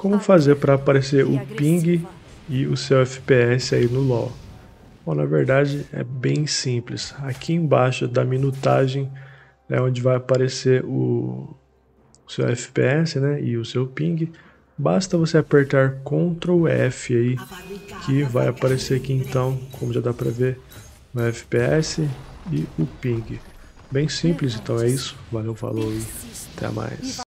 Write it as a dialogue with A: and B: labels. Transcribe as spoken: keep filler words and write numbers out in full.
A: Como fazer para aparecer o ping e o seu F P S aí no LoL? Bom, na verdade é bem simples. Aqui embaixo da minutagem é onde vai aparecer o seu F P S, né, e o seu ping. Basta você apertar control F aí, que vai aparecer aqui então, como já dá para ver, o F P S e o ping. Bem simples, então é isso. Valeu, falou e até mais.